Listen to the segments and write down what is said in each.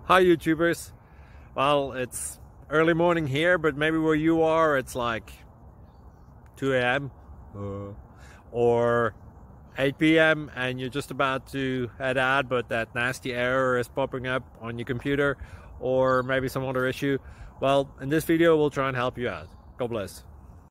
Hi YouTubers. Well, it's early morning here, but maybe where you are it's like 2 a.m. or 8 p.m. and you're just about to head out, but that nasty error is popping up on your computer, or maybe some other issue. Well, in this video we'll try and help you out. God bless.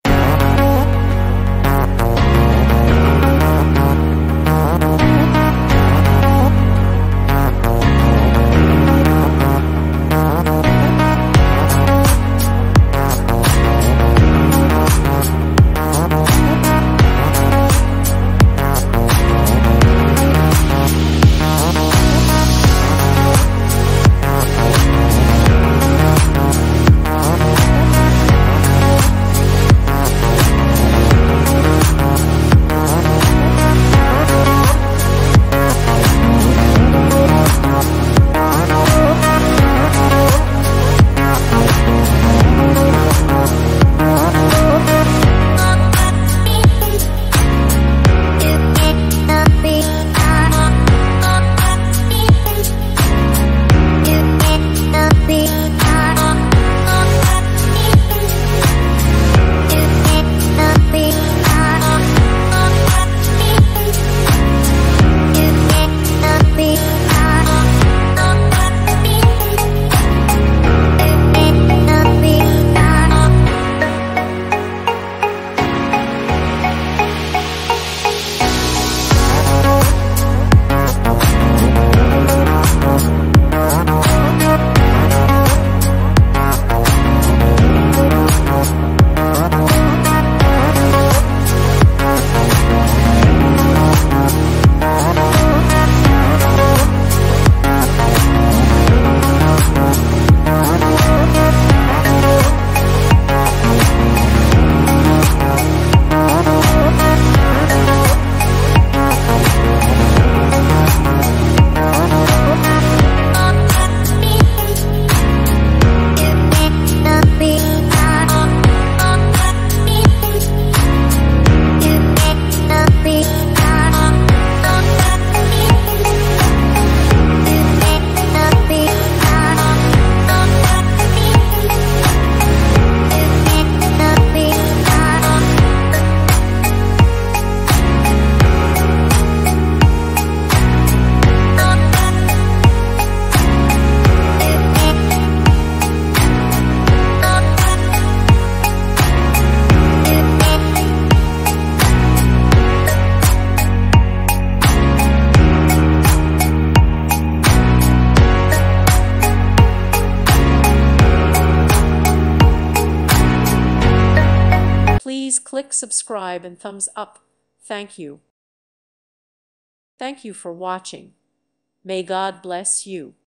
Please click subscribe and thumbs up. Thank you. Thank you for watching. May God bless you.